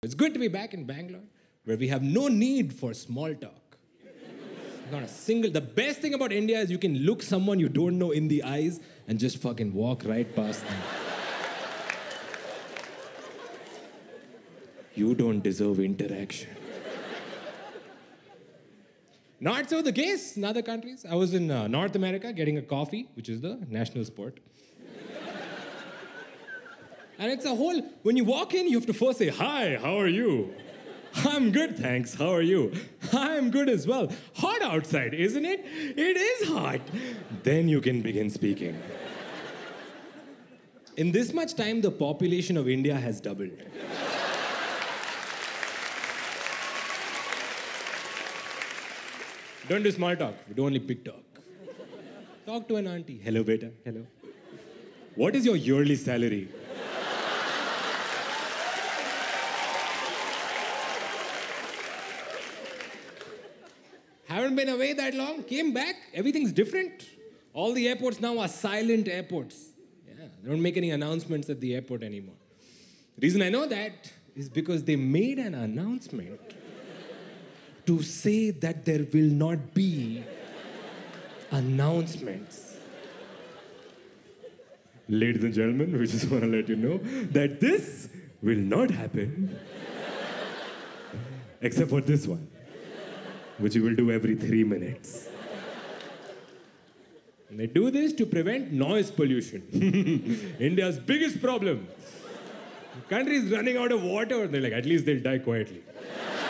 It's good to be back in Bangalore, where we have no need for small talk. Not a single... The best thing about India is you can look someone you don't know in the eyes and just fucking walk right past them. You don't deserve interaction. Not so the case in other countries. I was in North America getting a coffee, which is the national sport. And it's a whole... When you walk in, you have to first say, "Hi, how are you?" "I'm good, thanks. How are you?" "I'm good as well." "Hot outside, isn't it?" "It is hot." Then you can begin speaking. In this much time, the population of India has doubled. Don't do small talk. We do only big talk. Talk to an auntie. "Hello, beta. Hello. What is your yearly salary?" Haven't been away that long. Came back. Everything's different. All the airports now are silent airports. Yeah, they don't make any announcements at the airport anymore. The reason I know that is because they made an announcement to say that there will not be announcements. Ladies and gentlemen, we just want to let you know that this will not happen, except for this one, which you will do every 3 minutes. And they do this to prevent noise pollution. India's biggest problem. The country is running out of water. They're like, at least they'll die quietly.